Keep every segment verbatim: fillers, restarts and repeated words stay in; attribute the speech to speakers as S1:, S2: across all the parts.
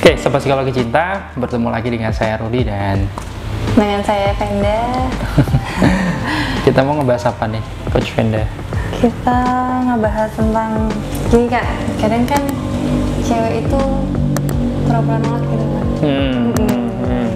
S1: Oke, Sobat Psikologi Cinta, bertemu lagi dengan saya Rudi dan
S2: dengan saya Venda.
S1: Kita mau ngebahas apa nih, Coach Venda?
S2: Kita ngebahas tentang gini Kak, kadang kan cewek itu pura-pura nolak gitu kan.
S1: Hmm.
S2: Hmm.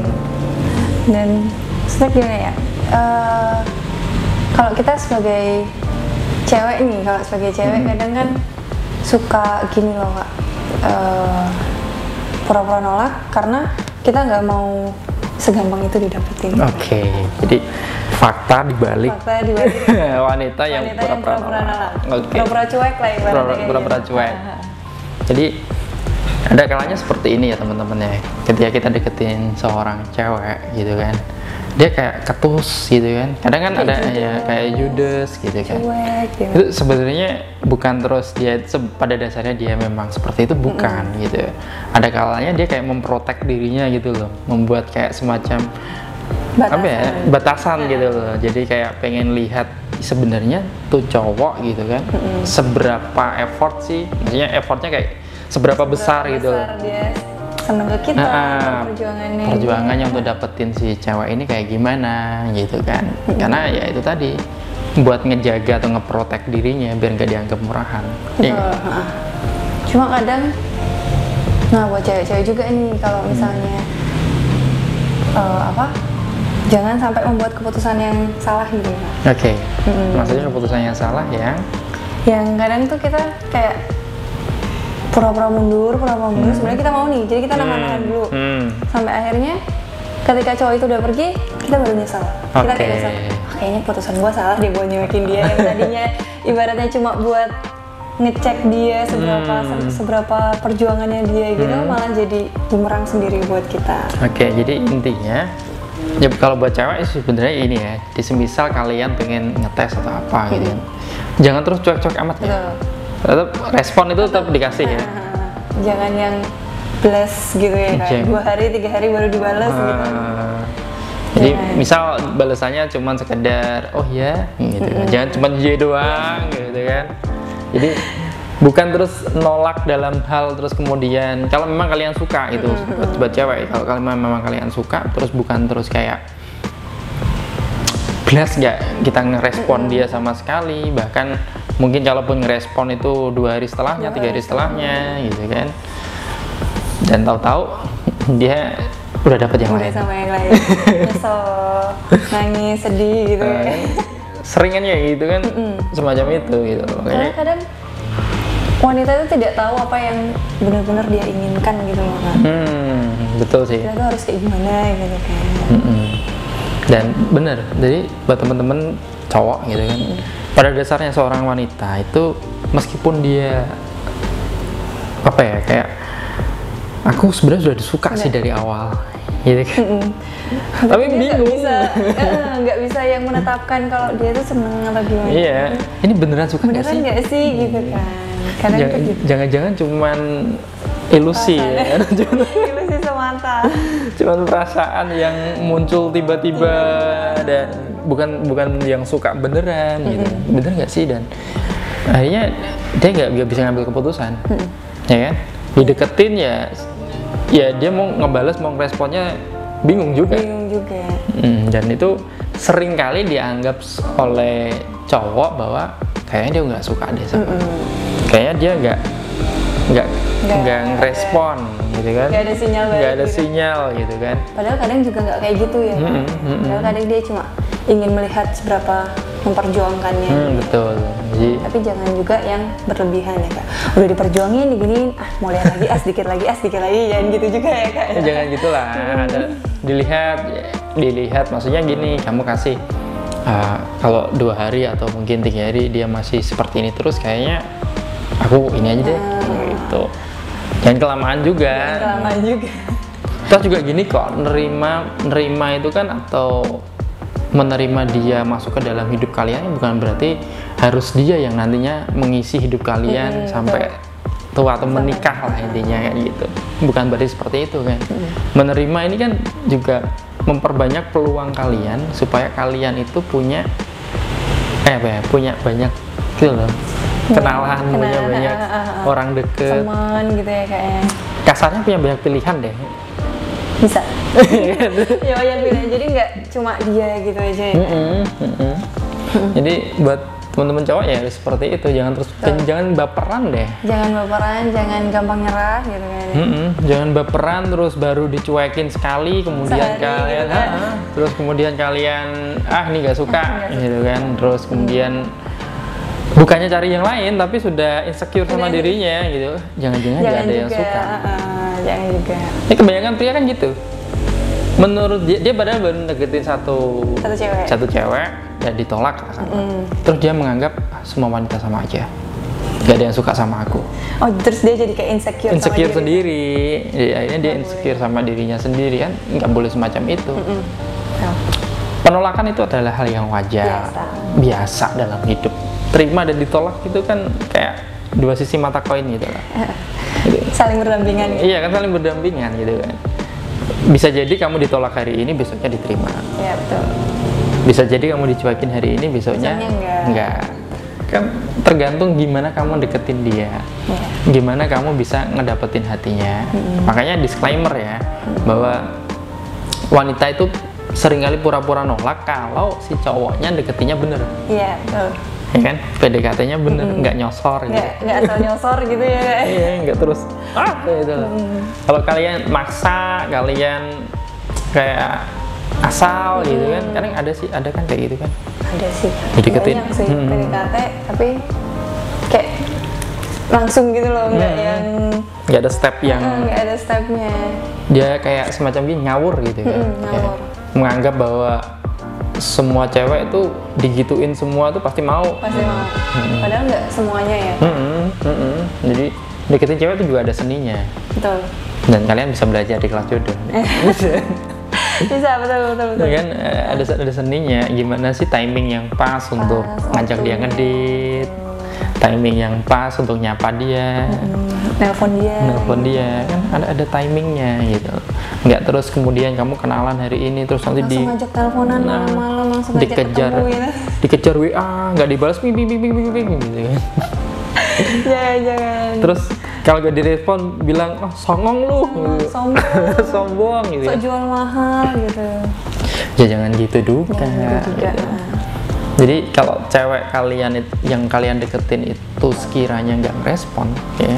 S2: Dan maksudnya gimana ya? Uh, kalau kita sebagai cewek nih, kalau sebagai cewek hmm. kadang kan suka gini loh Kak. Uh, pura-pura nolak karena kita nggak mau segampang itu didapetin.
S1: Oke, okay. Jadi fakta dibalik,
S2: fakta dibalik
S1: wanita yang pura-pura nolak.
S2: nolak.
S1: Okay.
S2: Pura-pura cuek lah ibaratnya.
S1: Pura-pura cuek. Jadi ada kalanya seperti ini ya teman-teman ya. Ketika kita deketin seorang cewek gitu kan, dia kayak ketus gitu kan. Kadang kan kayak ada judes. Ya kayak judes gitu kan. Cuek, gitu. Itu sebenarnya bukan terus dia pada dasarnya dia memang seperti itu, bukan mm-hmm. gitu. Ada kalanya dia kayak memprotek dirinya gitu loh, membuat kayak semacam batasan. apa ya batasan nah. gitu loh. Jadi kayak pengen lihat sebenarnya tuh cowok gitu kan, mm-hmm. seberapa effort sih, maksudnya effortnya kayak seberapa, seberapa besar, besar gitu loh. Dia
S2: seneng ke kita,
S1: nah,
S2: perjuangannya
S1: perjuangannya untuk dapetin si cewek ini kayak gimana gitu kan. Mm-hmm. Karena ya itu tadi buat ngejaga atau ngeprotek dirinya biar nggak dianggap murahan.
S2: Betul. Ya. Cuma kadang, nah buat cewek-cewek juga nih kalau misalnya hmm. uh, apa, jangan sampai membuat keputusan yang salah gitu. Oke.
S1: Okay. Mm-hmm. Maksudnya keputusan yang salah yang?
S2: Yang kadang tuh kita kayak pura-pura mundur, pura-pura mundur. Hmm. Sebenarnya kita mau nih, jadi kita nahan-nahan hmm. dulu. Hmm. Sampai akhirnya ketika cowok itu udah pergi, kita baru nyesal. Okay. Kita kayak nyesal, oh, kayaknya putusan gua salah deh buat nyuekin dia yang tadinya ibaratnya cuma buat ngecek dia seberapa hmm. seberapa perjuangannya dia gitu, hmm. malah jadi bumerang sendiri buat kita.
S1: Oke, okay, jadi intinya ya kalau buat cewek sebenarnya ini ya, di semisal kalian pengen ngetes atau apa gitu kan, jangan terus cuek-cuek amat ya. Betul. Tetap respon itu tetap dikasih ya.
S2: Jangan yang blast gitu ya kan. Dua hari, tiga hari baru dibalas uh, gitu.
S1: Jadi jangan. Misal balasannya cuma sekedar oh ya gitu. Mm-hmm. Jangan cuma iya doang gitu kan. Jadi bukan terus nolak dalam hal terus kemudian kalau memang kalian suka itu mm-hmm. buat cewek, kalau kalian memang kalian suka terus bukan terus kayak blast nggak kita ngerespon mm-hmm. dia sama sekali, bahkan mungkin kalaupun ngerespon itu dua hari setelahnya, tiga hari setelahnya gitu kan, dan tahu-tahu dia udah dapet yang
S2: udah
S1: lain
S2: sama yang lain, nyesel, nangis, sedih gitu uh, ya
S1: seringan ya gitu kan, mm-mm. semacam itu gitu.
S2: Karena kadang wanita itu tidak tahu apa yang benar-benar dia inginkan gitu loh kan.
S1: Hmm, betul sih.
S2: Kita tuh harus kayak gimana gitu kan.
S1: Mm-mm. Dan bener, jadi buat temen-temen cowok gitu kan, mm. pada dasarnya seorang wanita itu meskipun dia apa ya kayak aku sebenarnya sudah disuka Nggak. sih dari awal gitu kan. Mm-mm. Tapi bingung
S2: nggak bisa, bisa yang menetapkan kalau dia tuh seneng atau gimana.
S1: Iya, ini beneran suka nggak sih?
S2: Beneran nggak sih gitu kan. Kadang
S1: Jangan, gitu. Jangan-jangan cuman ilusi ya.
S2: Ilusi semata.
S1: Cuman perasaan yang muncul tiba-tiba dan bukan bukan yang suka beneran mm-hmm. gitu. Bener nggak sih? Dan akhirnya dia nggak bisa ngambil keputusan, mm-hmm. ya kan? Dideketin ya, ya dia mau ngebales mau responnya bingung juga.
S2: Bingung juga.
S1: Hmm, dan itu sering kali dianggap oleh cowok bahwa kayaknya dia nggak suka deh sama, mm-hmm. kayaknya dia nggak nggak nggak ngerespon gitu kan,
S2: nggak ada sinyal
S1: nggak ada
S2: gitu.
S1: sinyal gitu kan.
S2: Padahal kadang juga nggak kayak gitu ya, mm-hmm, mm-hmm. padahal kadang dia cuma ingin melihat seberapa memperjuangkannya.
S1: Hmm, betul. Jadi,
S2: tapi jangan juga yang berlebihan ya kak. Udah diperjuangin, diginiin, ah mau lihat lagi, ah sedikit lagi, ah sedikit lagi, jangan gitu juga ya kak.
S1: Ya, jangan gitulah. Ada dilihat, dilihat. Maksudnya gini, kamu kasih uh, kalau dua hari atau mungkin tiga hari dia masih seperti ini terus, kayaknya aku ini aja deh, hmm. gitu. Jangan kelamaan juga.
S2: Jangan kelamaan juga.
S1: Terus juga gini kok, nerima, nerima itu kan atau menerima dia masuk ke dalam hidup kalian bukan berarti harus dia yang nantinya mengisi hidup kalian hmm, sampai betul. tua atau menikah lah intinya kayak gitu. Bukan berarti seperti itu kan. Hmm. Menerima ini kan juga memperbanyak peluang kalian supaya kalian itu punya eh apa ya, punya banyak gitu loh. Kenalan,
S2: Kenalan,
S1: punya banyak
S2: uh, uh, uh,
S1: orang deket,
S2: teman gitu ya kayaknya.
S1: kasarnya punya banyak pilihan deh.
S2: Bisa. Ya banyak pilihan, jadi nggak cuma dia gitu aja ya.
S1: Mm-mm, mm-mm. Jadi buat teman-teman cowok ya seperti itu, jangan terus
S2: Betul.
S1: jangan baperan deh.
S2: Jangan baperan, jangan gampang nyerah gitu kan.
S1: Mm-mm, jangan baperan terus baru dicuekin sekali, kemudian
S2: Sehari
S1: kalian
S2: gitu kan.
S1: ah, ah, terus kemudian kalian ah ini nggak suka
S2: Ah, nggak suka.
S1: gitu kan, terus kemudian bukannya cari yang lain tapi sudah insecure sama
S2: Udah.
S1: dirinya gitu, jangan-jangan nggak
S2: Jangan
S1: ada
S2: juga,
S1: yang suka.
S2: uh, jangan juga.
S1: Ini kebanyakan pria kan gitu. Menurut dia, dia padahal baru deketin satu
S2: Satu cewek.
S1: satu cewek dan ditolak kan.
S2: Mm.
S1: Terus dia menganggap ah, semua wanita sama aja, gak ada yang suka sama aku.
S2: Oh, terus dia jadi kayak insecure,
S1: Insecure
S2: sama diri.
S1: sendiri, jadi akhirnya dia
S2: Nggak
S1: insecure sama dirinya sendiri kan, nggak boleh semacam itu.
S2: Mm. Oh.
S1: Penolakan itu adalah hal yang wajar,
S2: Biasa.
S1: biasa dalam hidup. Terima dan ditolak itu kan kayak dua sisi mata koin gitu lah. Gitu.
S2: Saling berdampingan gitu.
S1: Iya kan, saling berdampingan gitu kan. Bisa jadi kamu ditolak hari ini, besoknya diterima.
S2: Ya betul.
S1: Bisa jadi kamu dicuekin hari ini, besoknya
S2: Besoknya enggak.
S1: Kan tergantung gimana kamu deketin dia,
S2: Ya.
S1: gimana kamu bisa ngedapetin hatinya. Makanya disclaimer ya, bahwa wanita itu seringkali pura-pura nolak kalau si cowoknya deketinnya bener,
S2: Iya betul.
S1: ya kan? P D K T-nya bener, nggak nyosor gitu.
S2: Nggak nggak asal nyosor gitu ya. Kak?
S1: Iya, nggak terus ah gitu loh. Kalau kalian maksa, kalian kayak asal gitu kan, kadang ada sih, ada kan kayak gitu kan.
S2: Ada sih.
S1: Dideketin.
S2: Banyak sih
S1: Hmm.
S2: P D K T, tapi kayak langsung gitu loh, nggak
S1: Hmm.
S2: yang
S1: Nggak ada step yang
S2: eh, nggak ada stepnya.
S1: dia kayak semacam gini ngawur gitu kan.
S2: Mm-mm,
S1: Kayak
S2: ngawur.
S1: menganggap bahwa semua cewek itu digituin semua tuh pasti mau.
S2: Pasti mau. Padahal nggak semuanya ya.
S1: Mm-mm, mm-mm. Jadi deketin cewek itu juga ada seninya,
S2: Betul.
S1: dan kalian bisa belajar di kelas jodoh.
S2: Bisa betul betul betul.
S1: Ya kan, eh, ada ada seninya, gimana sih timing yang pas untuk ngajak dia ngedit, timing yang pas untuk nyapa dia,
S2: Hmm, Nelpon dia.
S1: nelpon dia, kan ada ada timingnya gitu. Nggak terus kemudian kamu kenalan hari ini terus nanti di
S2: Langsung ngajak teleponan
S1: Nah,
S2: malam-malam, langsung ngajak
S1: dikejar
S2: ketemu gitu.
S1: dikejar W A, nggak dibalas ping ping ping ping ping ping gitu kan.
S2: Jangan jangan.
S1: Terus kalau gak direspon bilang oh songong lu, gitu.
S2: Sombong.
S1: sombong gitu
S2: Sok
S1: ya.
S2: jual mahal gitu.
S1: Ya jangan gitu juga.
S2: Jangan gitu juga.
S1: gitu. Jadi kalau cewek kalian it- yang kalian deketin itu sekiranya nggak merespon, ya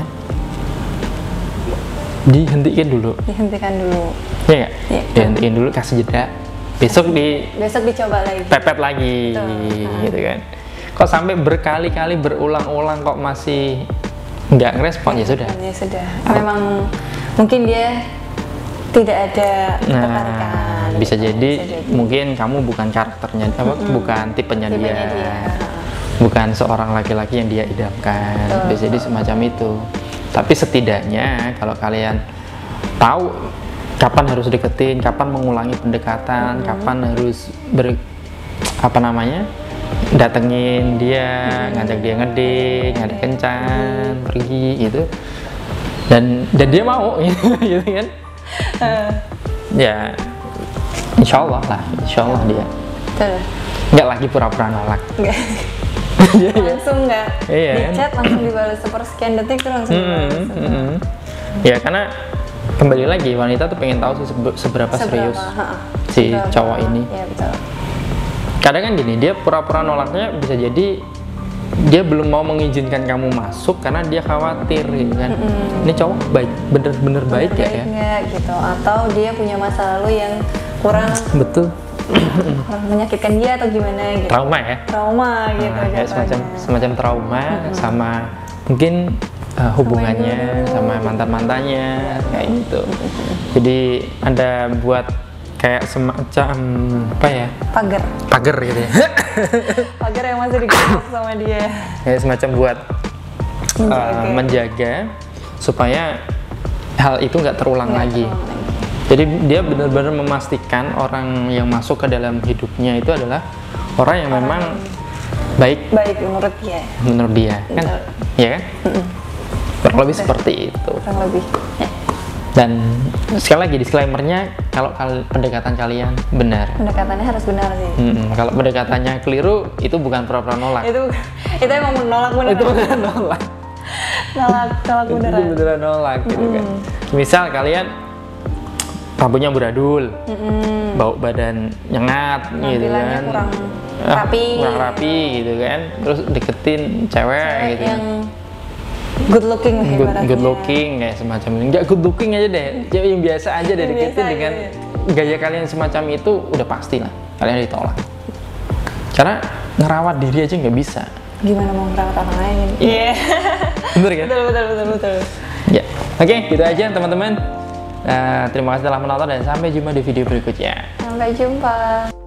S1: dihentikan dulu,
S2: Dihentikan dulu.
S1: ya nggak?
S2: Iya.
S1: Dihentikan dulu, kasih jeda. Besok di
S2: Besok dicoba lagi.
S1: pepet lagi,
S2: Betul.
S1: gitu kan? Kok sampai berkali-kali berulang-ulang kok masih nggak ngerespon, ya sudah.
S2: Ya sudah. Memang mungkin dia tidak ada ketertarikan.
S1: Nah, bisa
S2: gitu.
S1: jadi
S2: Bisa jadi.
S1: mungkin kamu bukan karakternya, apa, bukan tipenya dia,
S2: Tipenya dia.
S1: bukan seorang laki-laki yang dia idamkan.
S2: Betul.
S1: Bisa jadi semacam itu. Tapi setidaknya kalau kalian tahu kapan harus deketin, kapan mengulangi pendekatan, kapan harus ber apa namanya datengin dia, ngajak dia ngedate, ngajak kencan, pergi gitu, dan dan dia mau gitu kan.
S2: Eh,
S1: Ya, insya Allah lah, insya Allah dia
S2: Betul.
S1: nggak lagi pura-pura nolak.
S2: Nggak.
S1: Iya, iya.
S2: Langsung nggak
S1: Iya,
S2: di
S1: kan?
S2: chat langsung dibalas sepersekian detik tuh langsung dibalas.
S1: Mm, mm, mm. Ya karena kembali lagi wanita tuh pengen tahu sih sebe- seberapa, serius
S2: ha-ha.
S1: si
S2: Seberapa-
S1: cowok ini.
S2: Ya betul.
S1: Kadang kan gini, dia pura-pura nolaknya bisa jadi dia belum mau mengizinkan kamu masuk karena dia khawatir gitu kan. Ini cowok baik, bener-bener baik ya, ya.
S2: nggak gitu, atau dia punya masa lalu yang kurang
S1: Betul.
S2: kurang menyakitkan dia atau gimana gitu.
S1: Trauma ya.
S2: Trauma gitu.
S1: Nah, kayak semacam
S2: jatuhnya.
S1: semacam trauma sama mungkin uh, hubungannya sama mantan-mantannya kayak gitu. Jadi ada buat kayak semacam apa ya,
S2: Pagar.
S1: pagar gitu ya.
S2: Pagar yang masih digerak sama dia.
S1: Kayak semacam buat uh,
S2: Menjaga.
S1: menjaga supaya hal itu nggak terulang
S2: Nggak
S1: lagi.
S2: terulang lagi.
S1: Jadi dia benar-benar memastikan orang yang masuk ke dalam hidupnya itu adalah orang yang memang baik
S2: Baik menurut dia.
S1: menurut dia, kan?
S2: Betul.
S1: Ya kan? Kurang lebih seperti itu.
S2: Kurang lebih. Ya.
S1: Dan sekali lagi disclaimer-nya, kalau kal- pendekatan kalian benar.
S2: Pendekatannya harus benar sih.
S1: Mm-mm. Kalau pendekatannya keliru, itu bukan pura-pura nolak.
S2: Itu itu emang menolak beneran.
S1: Itu bukan nolak.
S2: Nolak nolak
S1: Itu
S2: beneran.
S1: beneran nolak gitu kan. Misal kalian rambutnya beradul,
S2: Mm-mm.
S1: bau badan nyengat gitu kan,
S2: kurang rapi,
S1: ah, kurang rapi gitu kan, terus deketin cewek,
S2: cewek
S1: gitu
S2: yang good looking lah
S1: good,
S2: ibaratnya.
S1: good looking kayak semacam ini, nggak good looking aja deh, cewek yang biasa aja deh,
S2: Yang
S1: deketin
S2: biasa
S1: dengan
S2: aja,
S1: gaya kalian semacam itu udah pasti lah kalian ditolak. Karena ngerawat diri aja nggak bisa.
S2: Gimana mau merawat orang lain? Iya. Yeah.
S1: Bener kan?
S2: Betul betul betul betul.
S1: Ya, oke, gitu aja teman-teman. Uh, terima kasih telah menonton dan sampai jumpa di video berikutnya.
S2: Sampai jumpa.